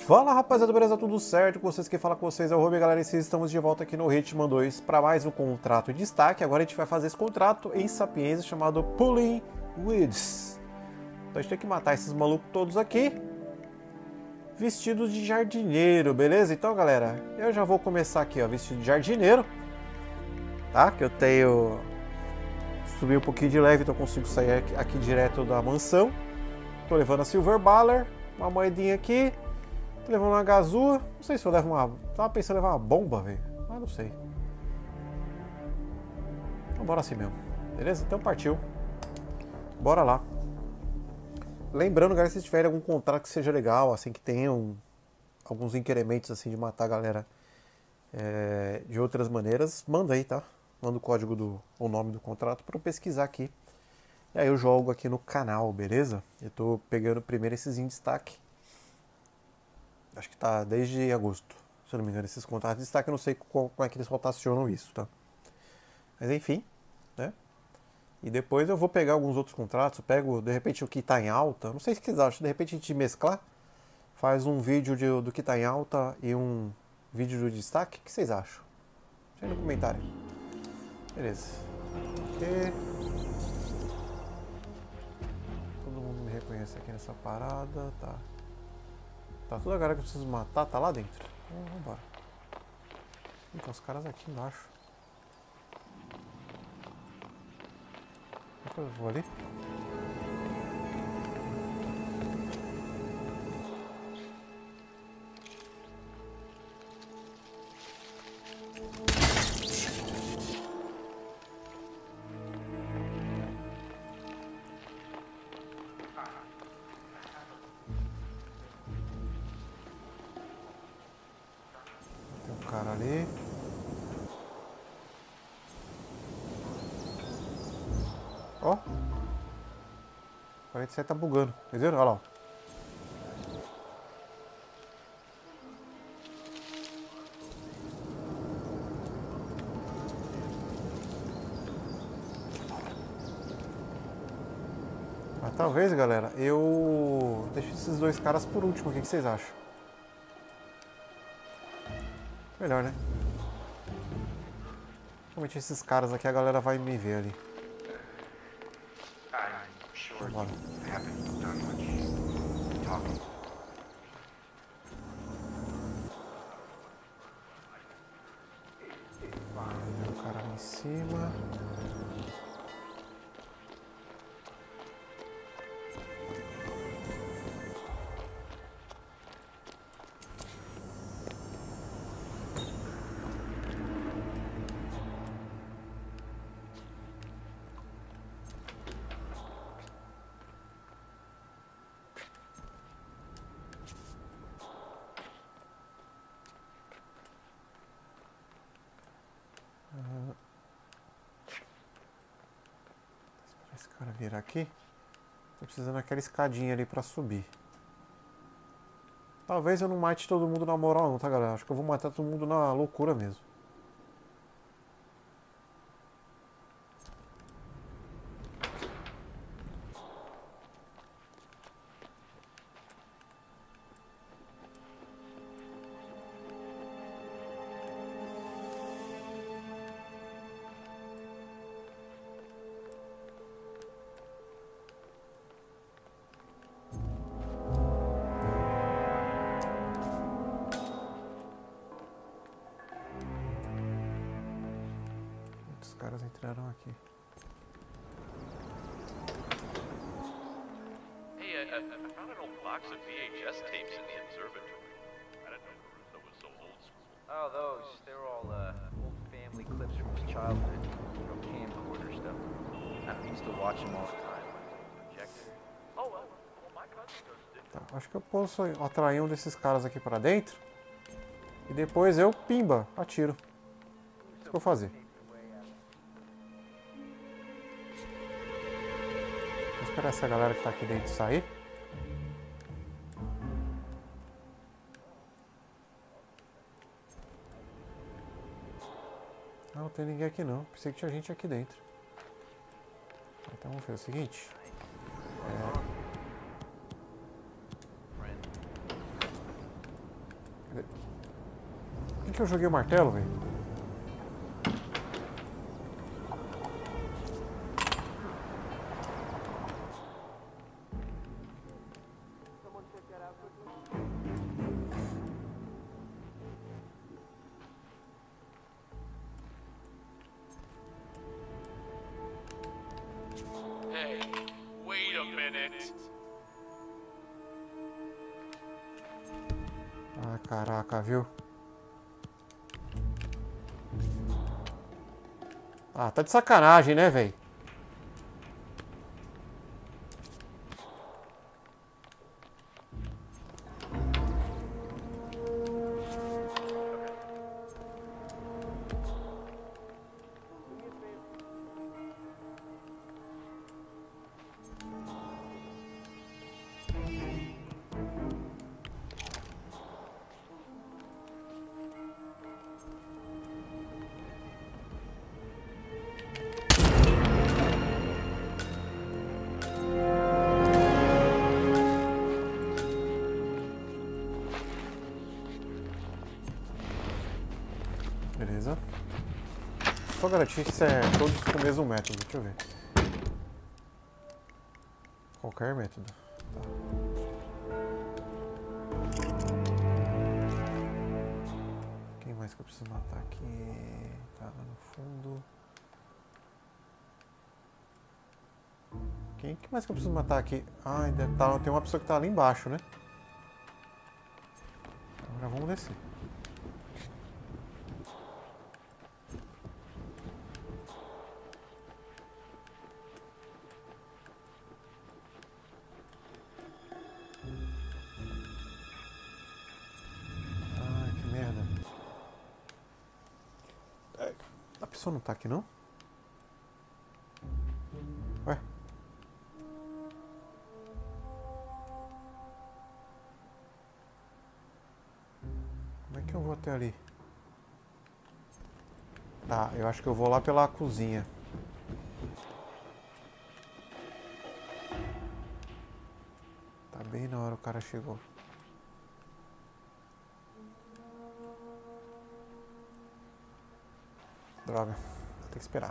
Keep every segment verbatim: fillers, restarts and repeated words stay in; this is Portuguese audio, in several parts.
Fala rapaziada, beleza? Tudo certo? Com vocês que fala com vocês é o Ruby, galera, e vocês estamos de volta aqui no Hitman dois para mais um contrato de destaque. Agora a gente vai fazer esse contrato em Sapiência chamado Pulling Weeds. Então a gente tem que matar esses malucos todos aqui vestidos de jardineiro, beleza? Então galera, eu já vou começar aqui, ó, vestido de jardineiro, tá? Que eu tenho... Subi um pouquinho de leve, então eu consigo sair aqui, aqui direto da mansão. Tô levando a Silver Baller, uma moedinha aqui. Tô levando uma gazua. Não sei se eu levo uma... Tava pensando em levar uma bomba, velho. Mas não sei. Então bora assim mesmo. Beleza? Então partiu. Bora lá. Lembrando, galera, se tiverem algum contrato que seja legal, assim, que tenha um, alguns incrementos, assim, de matar a galera é, de outras maneiras, manda aí, tá? Manda o código do... o nome do contrato pra eu pesquisar aqui. E aí eu jogo aqui no canal, beleza? Eu tô pegando primeiro esses em destaque. Acho que tá desde agosto, se eu não me engano, esses contratos de destaque. Eu não sei qual, como é que eles rotacionam isso, tá? Mas enfim, né? E depois eu vou pegar alguns outros contratos. Eu pego, de repente, o que tá em alta. Não sei se vocês acham, de repente a gente mesclar. Faz um vídeo de, do que tá em alta e um vídeo do destaque. O que vocês acham? Deixa aí no comentário. Beleza. Aqui. Todo mundo me reconhece aqui nessa parada, tá? Tá, toda a galera que eu preciso matar tá lá dentro. Então vambora. Então os caras aqui embaixo. Eu vou ali. Cara ali. Ó. quarenta e sete tá bugando. Vocês viram? Olha lá. Mas talvez, galera, eu deixo esses dois caras por último. O que vocês acham? Melhor, né? Realmente esses caras aqui a galera vai me ver ali. Vambora. Tem um cara ali em cima. Esse cara virar aqui. Tô precisando daquela escadinha ali pra subir. Talvez eu não mate todo mundo na moral não, tá, galera? Acho que eu vou matar todo mundo na loucura mesmo. Os caras entraram aqui. Hey, I, I I found an old box of V H S tapes in the observatory. I didn't know Caruso was so old school. Oh, those. They were all uh, old family clips from his childhood. From camcorder stuff. I used to watch them all the time. Projector. Oh, well, well my cousin does it. Tá, acho que eu posso atrair um desses caras aqui pra dentro. E depois eu, pimba, atiro. Isso que eu vou fazer. Vou esperar essa galera que tá aqui dentro sair. Não, não tem ninguém aqui não. Pensei que tinha gente aqui dentro. Então vamos fazer o seguinte. É... que eu joguei o martelo, velho? Hey, wait a minute. Ah, caraca, viu? Ah, tá de sacanagem, né, velho? Beleza. Só garantir que isso é todos com o mesmo método. Deixa eu ver. Qualquer método. Tá. Quem mais que eu preciso matar aqui? Tá lá no fundo. Quem que mais que eu preciso matar aqui? Ah, ainda tá, tem uma pessoa que tá ali embaixo, né? Agora vamos descer. A pessoa não tá aqui, não? Ué? Como é que eu vou até ali? Tá, eu acho que eu vou lá pela cozinha. Tá bem na hora o cara chegou. Droga, vou ter que esperar.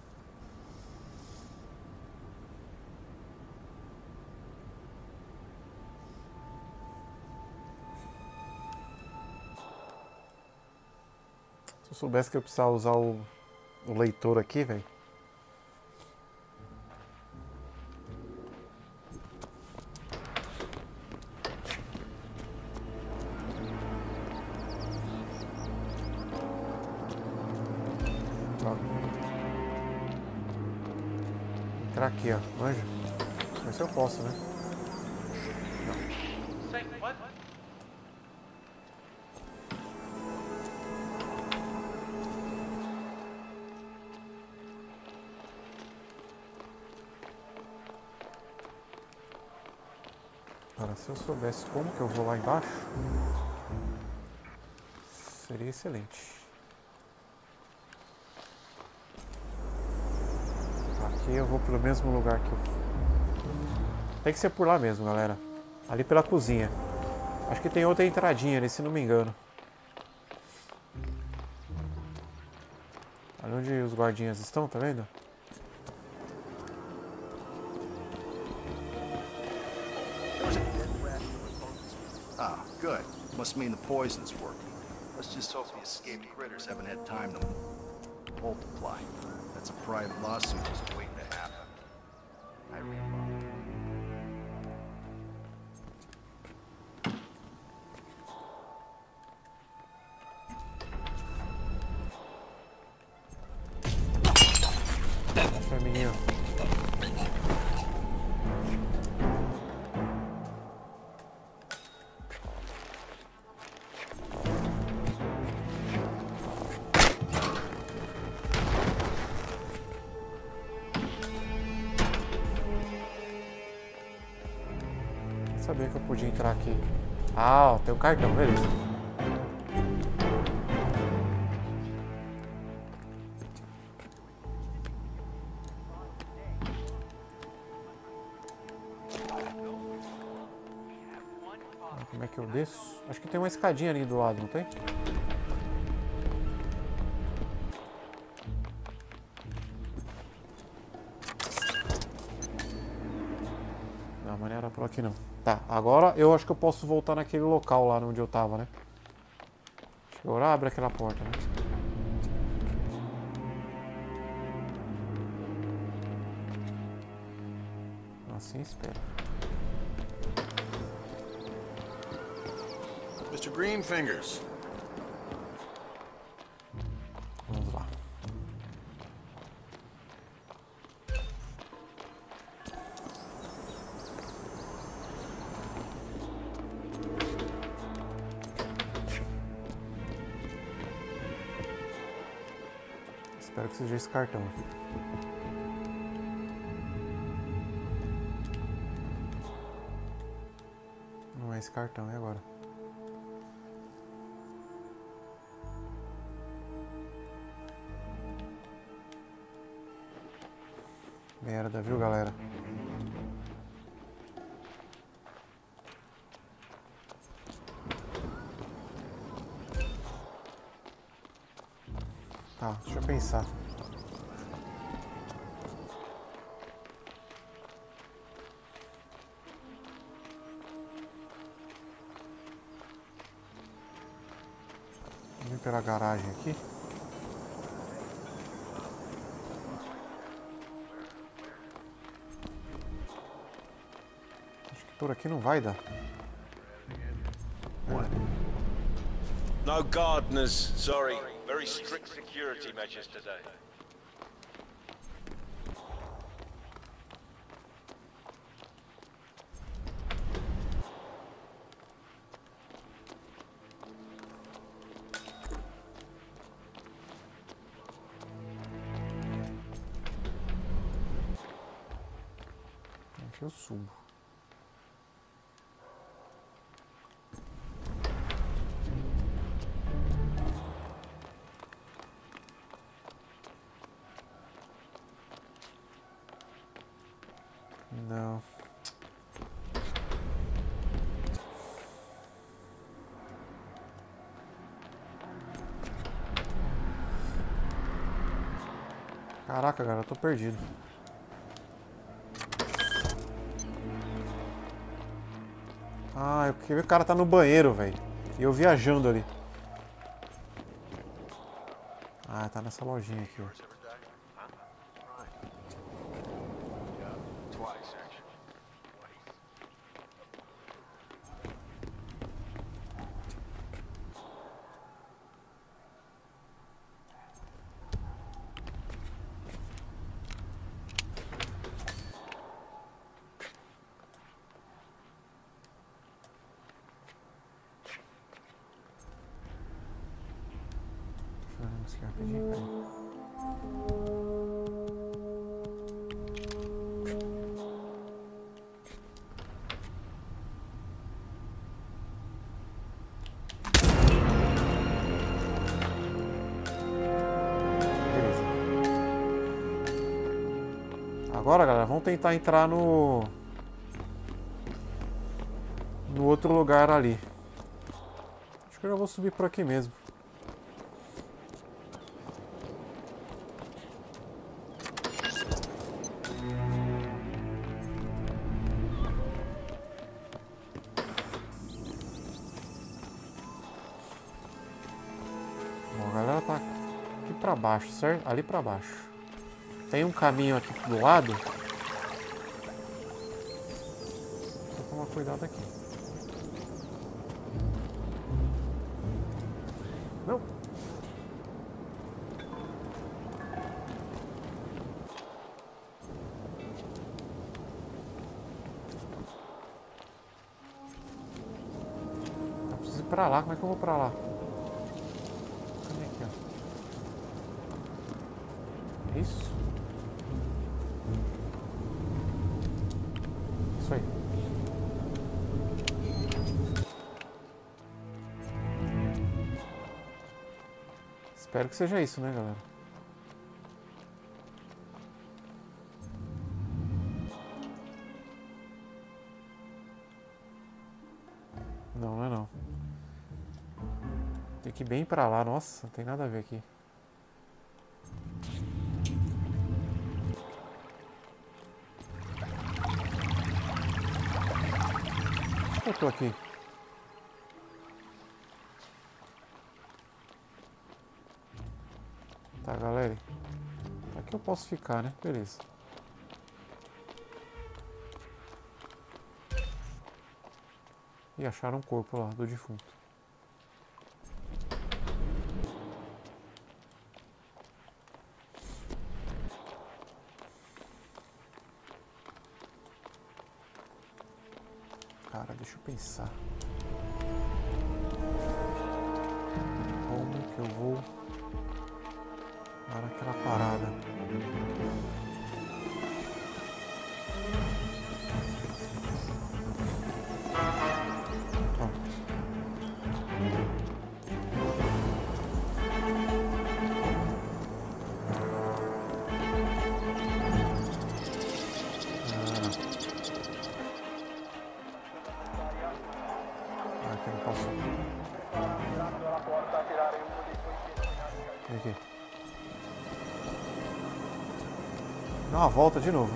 Se eu soubesse que eu precisava usar o, o leitor aqui, velho. Entrar aqui, ó. Manja. Mas se eu posso, né? Não. Say what? Cara, se eu soubesse como que eu vou lá embaixo, seria excelente. Aqui eu vou pelo mesmo lugar que eu... Tem que ser por lá mesmo, galera. Ali pela cozinha. Acho que tem outra entradinha ali, se não me engano. Ali onde os guardinhas estão, tá vendo? Ah, good. Must mean the poison's working. Let's just hope the escaped critters haven't had time to multiply. That's a private lawsuit just waiting to happen. I read law. Nossa, menino. Sabia que eu podia entrar aqui. Ah, ó, tem um cartão, beleza. Ah, como é que eu desço? Acho que tem uma escadinha ali do lado, não tem? Por aqui não. Tá, agora eu acho que eu posso voltar naquele local lá onde eu tava, né? Acho que agora abre aquela porta, né? Assim espera. mister Greenfingers. Vamos lá. Espero que seja esse cartão. Não é esse cartão, é agora. Merda, viu, galera? Tá, deixa eu pensar. Vou vir pela garagem aqui. Acho que por aqui não vai dar. No gardeners, sorry. Very strict security measures today. Aqui eu subo. Não. Caraca, cara, eu tô perdido. Ah, eu queria ver o cara tá no banheiro, velho. E eu viajando ali. Ah, tá nessa lojinha aqui, ó. Twice, actually. Deixa eu ver rapidinho, peraí. Beleza. Agora, galera, vamos tentar entrar no... no outro lugar ali. Acho que eu já vou subir por aqui mesmo. Bom, a galera tá aqui pra baixo, certo? Ali pra baixo. Tem um caminho aqui do lado. Vou tomar cuidado aqui. Não. Eu preciso ir pra lá. Como é que eu vou pra lá? Cadê aqui, ó? Isso. Isso aí. Espero que seja isso, né, galera? Não, não é não. Tem que ir bem pra lá. Nossa, não tem nada a ver aqui. minúsculo aqui. Tá, galera. Aqui eu posso ficar, né? Beleza. E acharam um corpo lá do defunto. Cara, deixa eu pensar. Como que eu vou para aquela parada? Aqui. Dá uma volta de novo, né?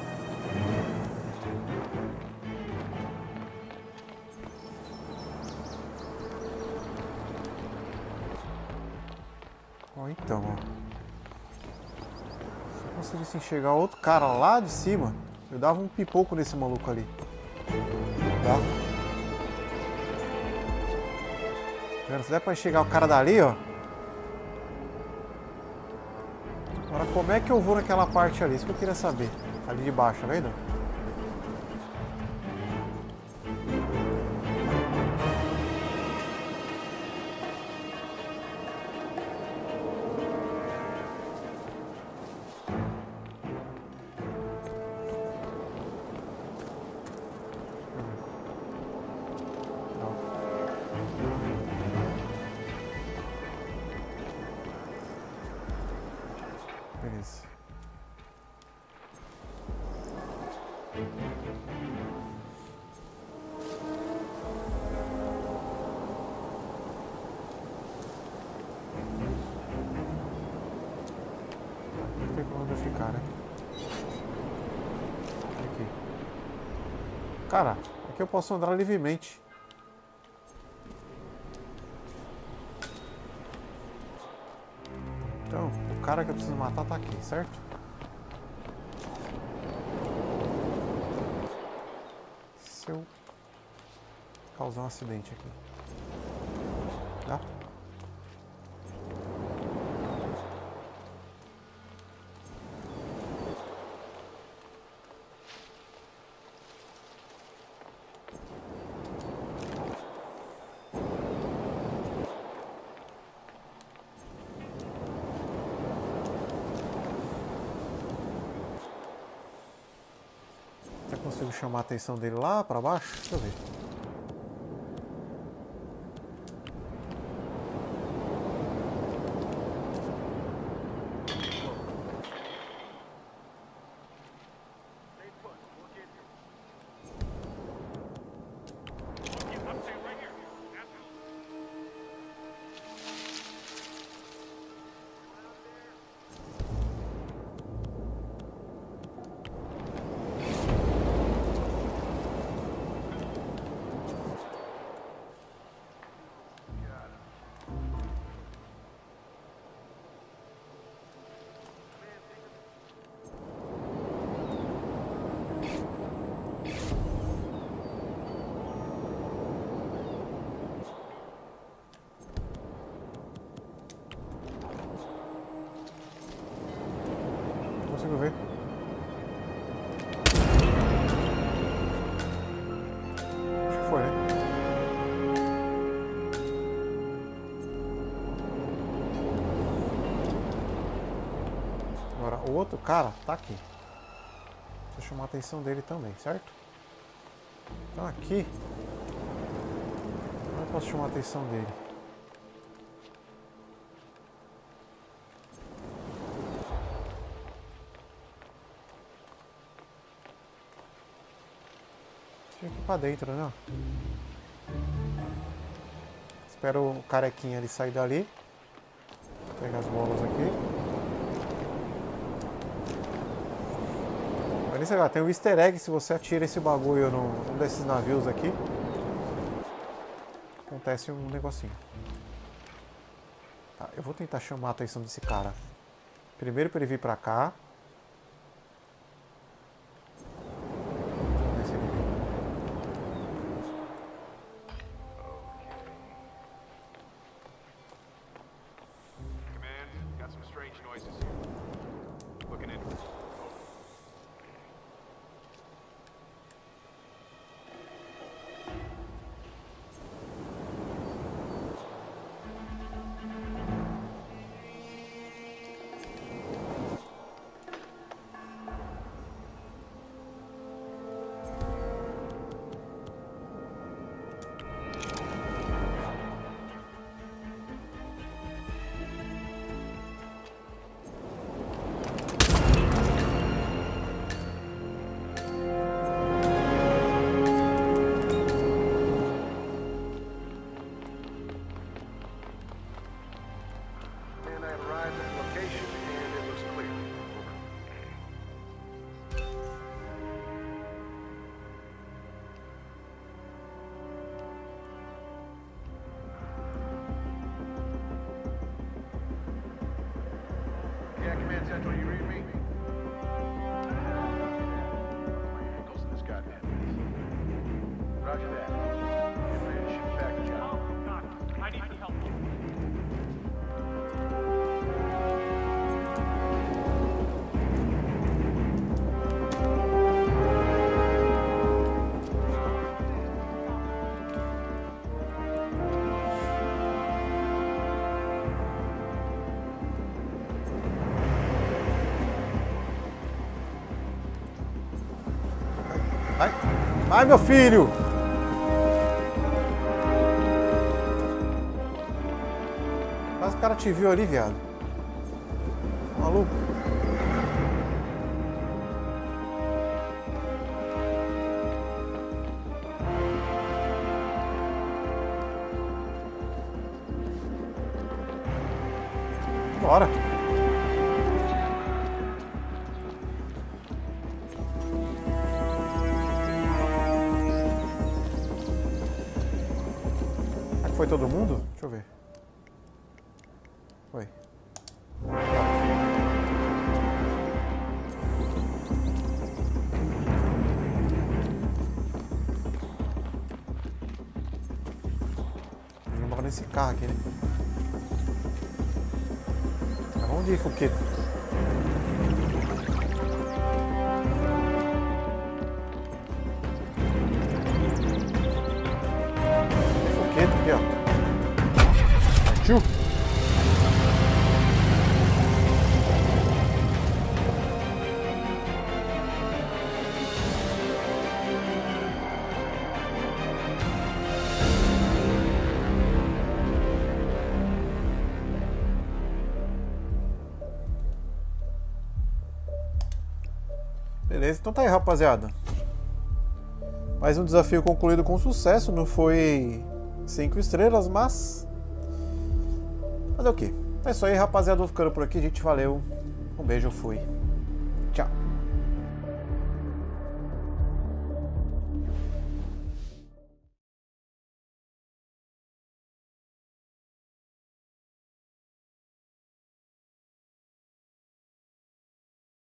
Ó, então, ó. Se eu conseguisse enxergar outro cara lá de cima, eu dava um pipoco nesse maluco ali. Tá? Se der pra enxergar o cara dali, ó. Agora, como é que eu vou naquela parte ali? Isso que eu queria saber. Ali de baixo, tá vendo? Beleza. Não tem pra onde eu ficar, né? Aqui. Cara, aqui eu posso andar livremente. Então, o cara que eu preciso matar tá aqui, certo? Se eu causar um acidente aqui. Tá? Consigo chamar a atenção dele lá pra baixo? Deixa eu ver. Consigo ver. Acho que foi, né? Agora, o outro cara tá aqui. Deixa eu chamar a atenção dele também, certo? Então aqui... Como eu posso chamar a atenção dele? Aqui pra dentro, né? Espero o carequinha ali sair dali. Vou pegar as bolas aqui. Olha isso agora, tem um easter egg se você atira esse bagulho num, num desses navios aqui. acontece um negocinho. Tá, eu vou tentar chamar a atenção desse cara. Primeiro para ele vir pra cá. Ver se ele vem. Command, got some strange noises here. Looking in. Yeah, Command Central, you read me? My ankles in this goddamn mess. Roger that. Get ready to shoot back, John. Oh, God. I need some help. Vai, vai, meu filho! Mas o cara te viu ali, viado. Maluco. Bora. Foi todo mundo? Deixa eu ver. Foi. Vamos embora nesse carro aqui, né? Mas vamos de foguete. Aqui, ó. Partiu. Beleza, então tá aí, rapaziada. Mais um desafio concluído com sucesso. Não foi cinco estrelas, mas fazer o quê? É isso aí, rapaziada. Vou ficando por aqui, gente. Valeu. Um beijo, fui.